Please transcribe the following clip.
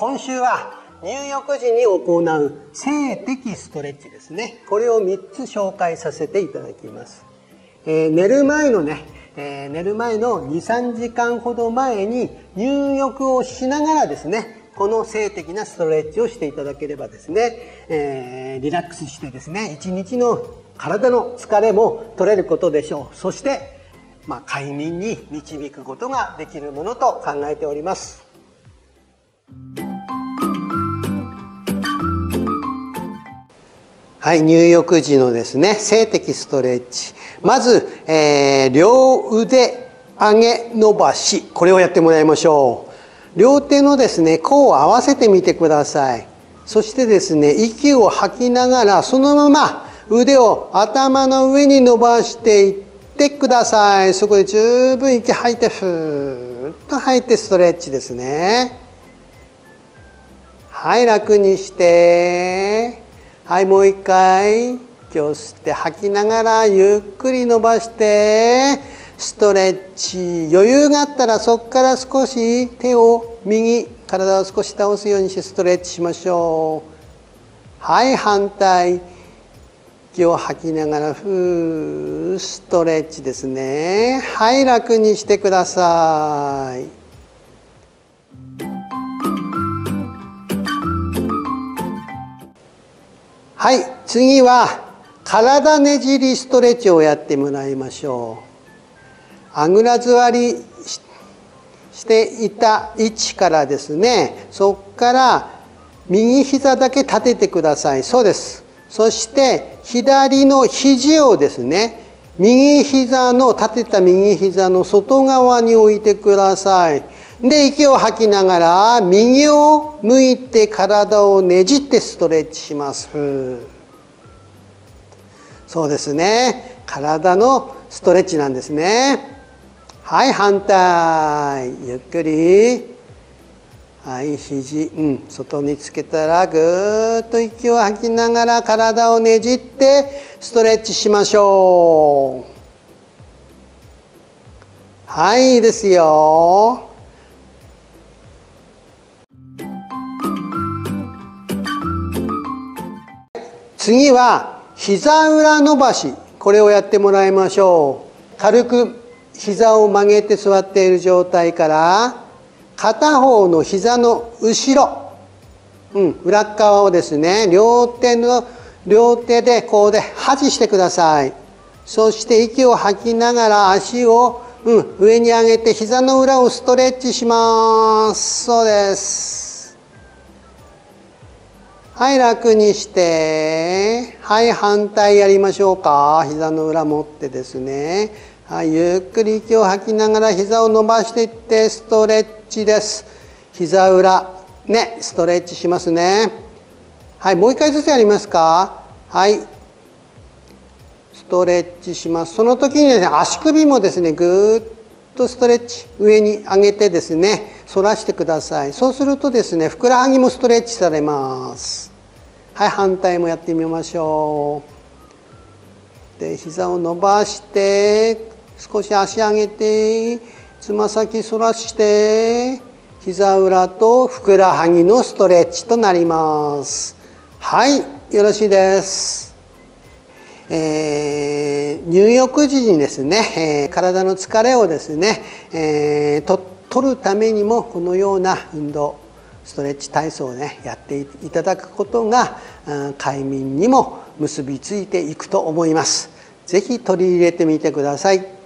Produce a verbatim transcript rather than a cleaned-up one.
今週は入浴時に行う静的ストレッチですね。これをみっつ紹介させていただきます。えー、寝る前のね、えー、寝る前のに、さんじかんほど前に入浴をしながらですね、この静的なストレッチをしていただければですね、えー、リラックスしてですね、一日の体の疲れも取れることでしょう。そして、まあ、快眠に導くことができるものと考えております。はい、入浴時のですね、静的ストレッチ。まず、えー、両腕上げ伸ばし。これをやってもらいましょう。両手のですね、甲を合わせてみてください。そしてですね、息を吐きながら、そのまま腕を頭の上に伸ばしていってください。そこで十分息吐いて、ふーっと吐いてストレッチですね。はい、楽にして。はい、もう一回。息を吸って吐きながらゆっくり伸ばしてストレッチ。余裕があったらそこから少し手を右、体を少し倒すようにしてストレッチしましょう。はい、反対。息を吐きながらふーストレッチですね。はい、楽にしてください。はい、次は体ねじりストレッチをやってもらいましょう。あぐら座りしていた位置からですね、そこから右膝だけ立ててください。そうです。そして左の肘をですね、右膝の立てた右膝の外側に置いてください。で、息を吐きながら右を向いて体をねじってストレッチします。そうですね。体のストレッチなんですね。はい、反対。ゆっくり。はい、肘、うん、外につけたらぐーっと息を吐きながら体をねじってストレッチしましょう。はい、いいですよ。次は膝裏伸ばし。これをやってもらいましょう。軽く膝を曲げて座っている状態から片方の膝の後ろ、うん、裏側をですね、両手の両手でこうで外してください。そして息を吐きながら足を、うん、上に上げて膝の裏をストレッチします。そうです。はい、楽にして、はい、反対やりましょうか。膝の裏持ってですね。はい、ゆっくり息を吐きながら膝を伸ばしていってストレッチです。膝裏、ね、ストレッチしますね。はい、もう一回ずつやりますか。はい。ストレッチします。その時にですね、足首もですね、ぐーっとストレッチ、上に上げてですね、反らしてください。そうするとですね、ふくらはぎもストレッチされます。はい、反対もやってみましょう。で、膝を伸ばして、少し足上げて、つま先反らして、膝裏とふくらはぎのストレッチとなります。はい、よろしいです。えー、入浴時にですね、えー、体の疲れをですね、えー、と取るためにもこのような運動、ストレッチ体操をね、やっていただくことが、うん、快眠にも結びついていくと思います。ぜひ取り入れてみてください。